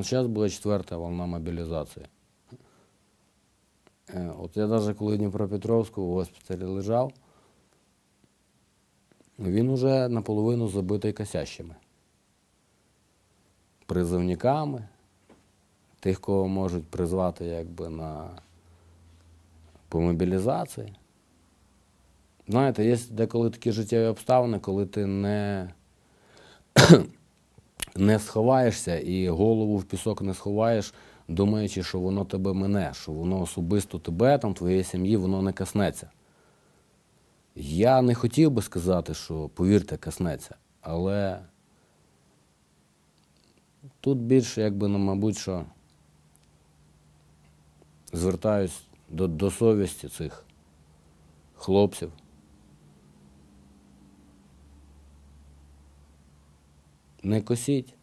Вот сейчас была 4-та волна мобілізації. От я навіть коли в Дніпропетровську в госпіталі лежав, він уже наполовину забитий косящими. Призовниками, тих, кого можуть призвати якби по мобілізації. Знаєте, є деколи такі життєві обставини, коли ти не сховаєшся і голову в пісок не сховаєш, думаючи, що воно тебе мине, що воно особисто тебе, там, твоєї сім'ї, воно не коснеться. Я не хотів би сказати, що, повірте, коснеться, але тут більше, якби, мабуть, що звертаюсь до совісті цих хлопців. Не косіть.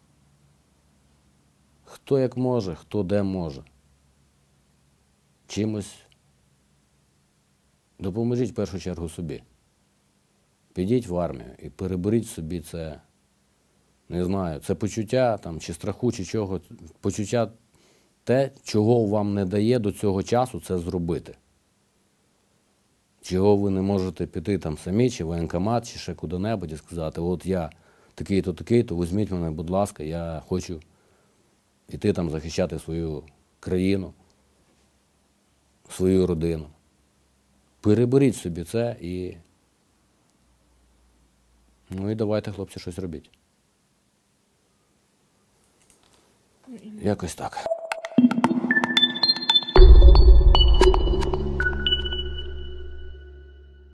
Хто як може, хто де може. Чимось допоможіть в першу чергу собі. Підіть в армію і переберіть собі це, не знаю, це почуття там, чи страху, чи чого, почуття те, чого вам не дає до цього часу це зробити. Чого ви не можете піти там самі, чи в воєнкомат, чи ще куди-небудь і сказати, от я такий-то, візьміть мене, будь ласка, я хочу іти там захищати свою країну, свою родину. Переберіть собі це і давайте, хлопці, щось робіть. Якось так.